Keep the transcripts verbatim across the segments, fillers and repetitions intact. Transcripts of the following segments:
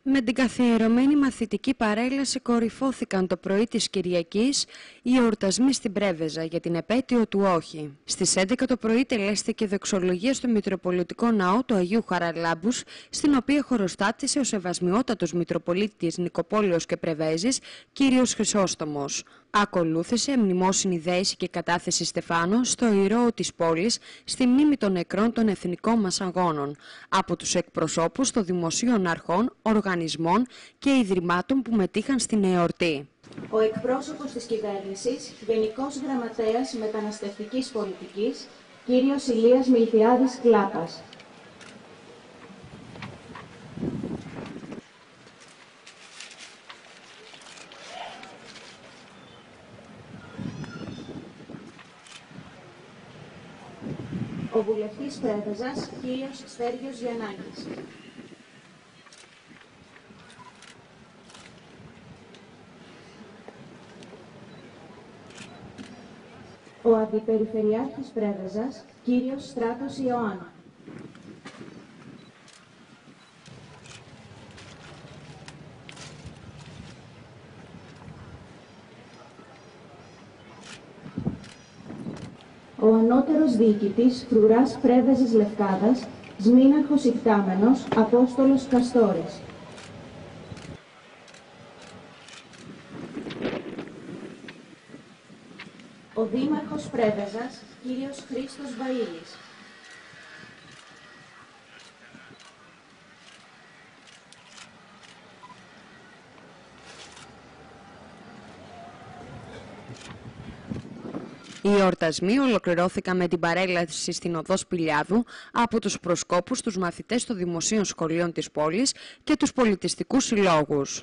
Με την καθιερωμένη μαθητική παρέλαση κορυφώθηκαν το πρωί της Κυριακής οι εορτασμοί στην Πρέβεζα για την επέτειο του Όχι. Στις έντεκα το πρωί τελέστηκε δοξολογία στο Μητροπολιτικό Ναό του Αγίου Χαραλάμπους, στην οποία χωροστάτησε ο Σεβασμιότατος Μητροπολίτης Νικοπόλεως και Πρεβέζης, κύριος Χρυσόστομος. Ακολούθησε μνημόσυνη δέηση και κατάθεση στεφάνων στο ιερόο της πόλης, στη μνήμη των νεκρών των εθνικών μας αγώνων, από τους εκπροσώπους των δημοσίων αρχών, οργανισμών και ιδρυμάτων που μετήχαν στην εορτή. Ο εκπρόσωπος της κυβέρνησης, Γενικός Γραμματέας Μεταναστευτικής Πολιτικής, κύριος Ηλίας Μιλτιάδης Κλάπας. Ο βουλευτής Πρέβεζας, κύριος Στέργιος Γιαννάκης. Ο Αντιπεριφερειάρχης Πρέβεζας, κύριος Στράτος Ιωάννου. Ο ανώτερος διοικητής Φρουράς Πρέβεζης Λευκάδας, Σμήναρχος Ικτάμενος, Απόστολος Καστόρης. Ο Δήμαρχος Πρέβεζας, κύριος Χρήστος Βαΐλης. Οι εορτασμοί ολοκληρώθηκαν με την παρέλαση στην οδό Σπηλιάδου από τους προσκόπους, τους μαθητές των δημοσίων σχολείων της πόλης και τους πολιτιστικούς συλλόγους.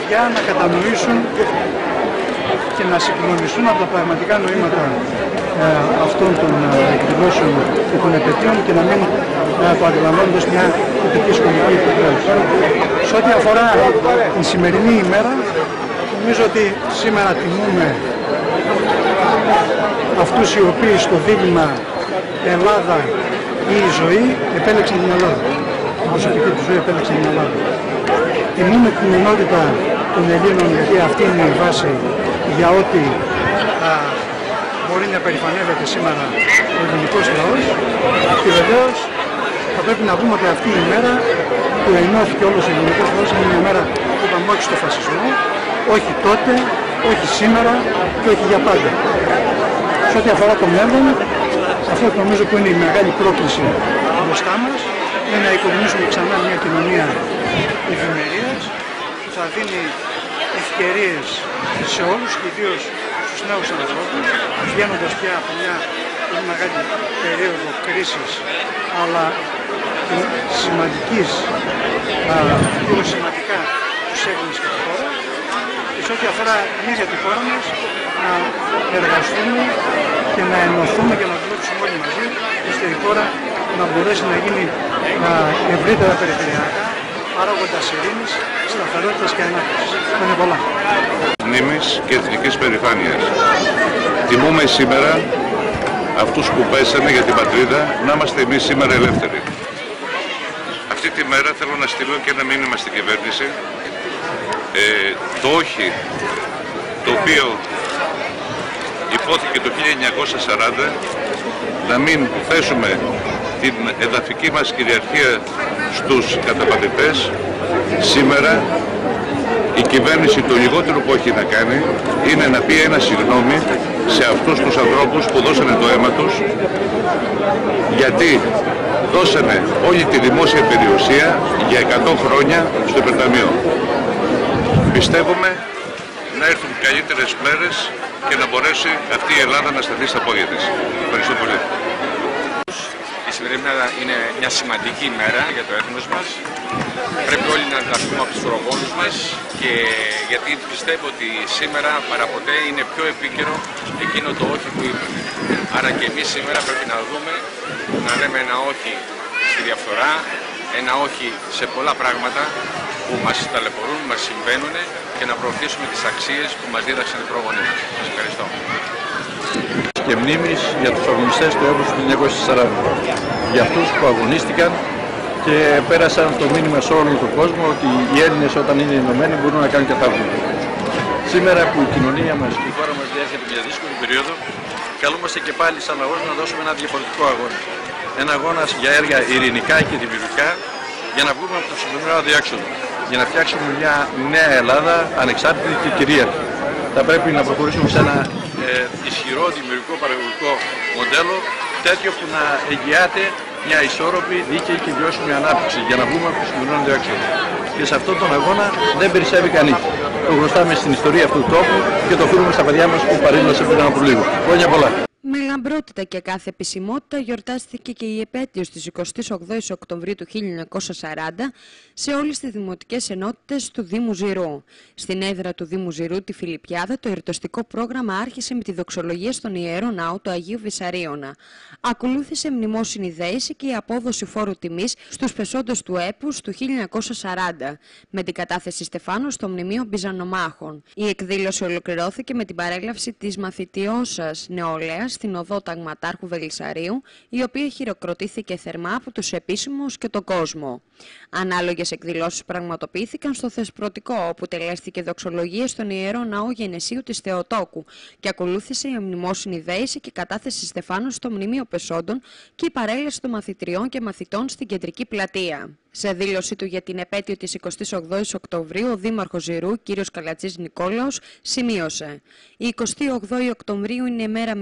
παιδιά να κατανοήσουν και να συγκλονιστούν από τα πραγματικά νοήματα ε, αυτών των ε, εκδηλώσεων και των επαιτίων και να μην ε, το αντιλαμβάνονται ως μια τυπική σχολική εκδήλωση. Σε ό,τι αφορά την σημερινή ημέρα, νομίζω ότι σήμερα τιμούμε αυτούς οι οποίοι στο δίλημμα Ελλάδα ή η ζωή επέλεξαν την Ελλάδα. Την προσωπική του ζωή επέλεξαν την Ελλάδα. Τιμούμε την ενότητα των Ελλήνων, γιατί αυτή είναι η βάση για ό,τι α, μπορεί να περηφανεύεται σήμερα ο ελληνικός λαός. Και βεβαίως θα πρέπει να δούμε ότι αυτή η μέρα που ενώθηκε όλος ο ελληνικός λαός είναι μια μέρα που είπαμε όχι στο φασισμό, όχι τότε, όχι σήμερα και όχι για πάντα. Σε ό,τι αφορά το μέλλον, αυτό που νομίζω που είναι η μεγάλη πρόκληση μπροστά μας είναι να οικοδομήσουμε ξανά μια κοινωνία ευημερίας που θα δίνει ευκαιρίες σε όλους και ιδίως στους νέους ανθρώπους, βγαίνοντας πια από μια πολύ μεγάλη περίοδο κρίσης, αλλά σημαντικής, πιο σημαντικά τους έγκλης και τη χώρα. Και σε ό,τι αφορά την ίδια τη χώρα μας, να εργαστούμε και να ενωθούμε και να δουλέψουμε όλοι μαζί, ώστε η χώρα να μπορέσει να γίνει ευρύτερα περιφερειακά, παράγοντας ειρήνης, σταθερότητας και ανάπτυξης. Είναι πολλά. Μνήμης και εθνικής περηφάνειας. Τιμούμε σήμερα αυτούς που πέσανε για την πατρίδα, να είμαστε εμείς σήμερα ελεύθεροι. Αυτή τη μέρα θέλω να στείλω και ένα μήνυμα στην κυβέρνηση. Ε, το όχι, το οποίο υπόθηκε το χίλια εννιακόσια σαράντα, να μην θέσουμε την εδαφική μας κυριαρχία στους καταπατητές. Σήμερα η κυβέρνηση το λιγότερο που έχει να κάνει είναι να πει ένα συγγνώμη σε αυτούς τους ανθρώπους που δώσανε το αίμα τους, γιατί δώσανε όλη τη δημόσια περιουσία για εκατό χρόνια στο υπερταμείο. Πιστεύουμε να έρθουν καλύτερες μέρες και να μπορέσει αυτή η Ελλάδα να σταθεί στα πόδια της. Ευχαριστώ πολύ. Η σημερινή μέρα είναι μια σημαντική μέρα για το έθνος μας. Πρέπει όλοι να διδαχθούμε από τους προγόνους μας, και γιατί πιστεύω ότι σήμερα παραποτέ είναι πιο επίκαιρο εκείνο το όχι που είπαμε. Άρα και εμείς σήμερα πρέπει να δούμε, να λέμε ένα όχι στη διαφθορά, ένα όχι σε πολλά πράγματα που μας ταλαιπωρούν, μας συμβαίνουν, και να προωθήσουμε τις αξίες που μας δίδαξαν οι πρόγονοι μας. Σας ευχαριστώ. Και μνήμης για τους αγωνιστές του έμπρος του χίλια εννιακόσια σαράντα. Για αυτούς που αγωνίστηκαν και πέρασαν το μήνυμα σε όλο τον κόσμο ότι οι Έλληνες όταν είναι ενωμένοι μπορούν να κάνουν και θαύματα. Σήμερα που η κοινωνία μας και η χώρα μας διέρχεται μια δύσκολη περίοδο, καλούμαστε και πάλι σαν λαός να δώσουμε ένα διαφορετικό αγώνα. Ένα αγώνα για έργα ειρηνικά και δημιουργικά, για να βγούμε από το σημερινό αδιάξοδο. Για να φτιάξουμε μια νέα Ελλάδα ανεξάρτητη και κυρίαρχη. Θα πρέπει να προχωρήσουμε σε ένα ε, ισχυρό δημιουργικό παραγωγικό μοντέλο, τέτοιο που να εγγυάται μια ισόρροπη, δίκαιη και βιώσιμη ανάπτυξη, για να βγούμε από το σημερινό αδιάξοδο. Και σε αυτόν τον αγώνα δεν περισσεύει κανείς. Το γνωστάμε στην ιστορία αυτού του τόπου και το αφήνουμε στα παιδιά μας που παρήλωσαν πριν από λίγο. Χρόνια πολλά. Με λαμπρότητα και κάθε επισημότητα γιορτάστηκε και η επέτειος της εικοστής ογδόης Οκτωβρίου του χίλια εννιακόσια σαράντα σε όλες τις δημοτικές ενότητες του Δήμου Ζηρού. Στην έδρα του Δήμου Ζηρού, τη Φιλιππιάδα, το εορταστικό πρόγραμμα άρχισε με τη δοξολογία στον Ιερό Ναό του Αγίου Βυσαρίωνα. Ακολούθησε μνημόσυνη δέηση και η απόδοση φόρου τιμής στους πεσόντες του έπους του χίλια εννιακόσια σαράντα, με την κατάθεση στεφάνων στο Μνημείο Μπιζανομάχων. Η εκδήλωση ολοκληρώθηκε με την παρέλαυση της μαθητιώσας νεολαίας στην οδό Ταγματάρχου Βελισσαρίου, η οποία χειροκροτήθηκε θερμά από τους επίσημους και τον κόσμο. Ανάλογες εκδηλώσεις πραγματοποιήθηκαν στο Θεσπρωτικό, όπου τελέστηκε δοξολογία στον Ιερό Ναό Γενεσίου της Θεοτόκου και ακολούθησε η μνημόσυνη δέηση και κατάθεση στεφάνων στο Μνημείο Πεσόντων και η παρέλαση των μαθητριών και μαθητών στην κεντρική πλατεία. Σε δήλωσή του για την επέτειο της εικοστής ογδόης Οκτωβρίου, ο Δήμαρχος Ζηρού, κ. Καλατζής Νικόλαος, σημείωσε: «Η εικοστή ογδόη Οκτωβρίου είναι μέρα μνήμης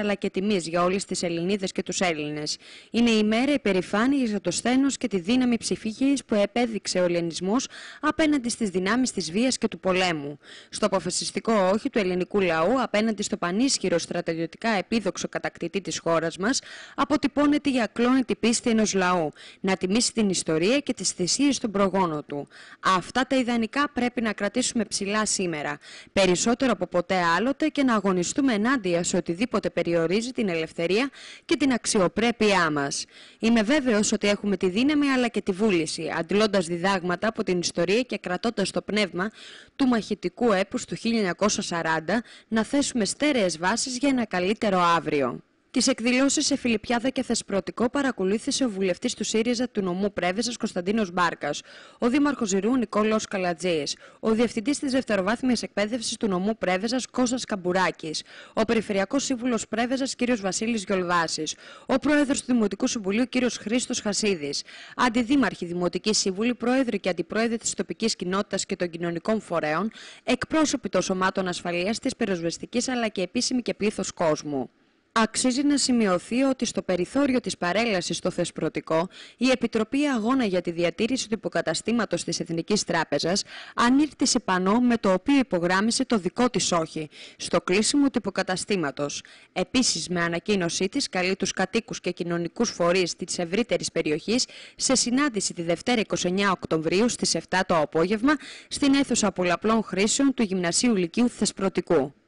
αλλά και τιμής για όλες τις Ελληνίδες και τους Έλληνες. Είναι η μέρα υπερηφάνειας για το σθένος και τη δύναμη ψυχής που επέδειξε ο ελληνισμός απέναντι στις δυνάμεις της βίας και του πολέμου. Στο αποφασιστικό όχι του ελληνικού λαού απέναντι στο πανίσχυρο στρατιωτικά επίδοξο κατακτητή της χώρας μας, αποτυπώνεται η ακλόνητη πίστη ενός λαού να τιμήσει την ιστορία και τις θυσίες των προγόνων του. Αυτά τα ιδανικά πρέπει να κρατήσουμε ψηλά σήμερα, περισσότερο από ποτέ άλλοτε, και να αγωνιστούμε ενάντια σε οτιδήποτε περιορίζει την ελευθερία και την αξιοπρέπειά μας. Είμαι βέβαιος ότι έχουμε τη δύναμη αλλά και τη βούληση, αντλώντας διδάγματα από την ιστορία και κρατώντας το πνεύμα του μαχητικού έπους του χίλια εννιακόσια σαράντα, να θέσουμε στέρεες βάσεις για ένα καλύτερο αύριο. Τις εκδηλώσεις σε Φιλιππιάδα και Θεσπρωτικό παρακολούθησε ο βουλευτής του ΣΥΡΙΖΑ του νομού Πρέβεζας Κωνσταντίνος Μπάρκας, ο δήμαρχος Ζηρού Νικόλαος Καλατζής, ο διευθυντής της δευτεροβάθμιας εκπαίδευσης του νομού Πρέβεζας Κώστας Καμπουράκης, ο περιφερειακός σύμβουλος Πρέβεζας κ. Βασίλης Γιολβάσης, ο πρόεδρος του Δημοτικού Συμβουλίου κ. Χρήστος Χασίδης, αντιδήμαρχοι, δημοτικοί σύμβουλοι, πρόεδροι και αντιπρόεδροι της τοπικής κοινότητας και των κοινωνικών φορέων, εκπρόσωποι των σωμάτων ασφαλείας, της πυροσβεστικής αλλά και επίσημοι και πλήθος κόσμου. Αξίζει να σημειωθεί ότι στο περιθώριο της παρέλασης στο Θεσπρωτικό, η Επιτροπή Αγώνα για τη Διατήρηση του Υποκαταστήματος της Εθνικής Τράπεζας ανήρτησε πανό με το οποίο υπογράμμισε το δικό της όχι στο κλείσιμο του υποκαταστήματος. Επίσης, με ανακοίνωσή της, καλεί τους κατοίκους και κοινωνικούς φορείς της ευρύτερης περιοχής σε συνάντηση τη Δευτέρα είκοσι εννέα Οκτωβρίου στις επτά το απόγευμα στην αίθουσα πολλαπλών χρήσεων του Γυμνασίου Λυκείου Θεσπρωτικού.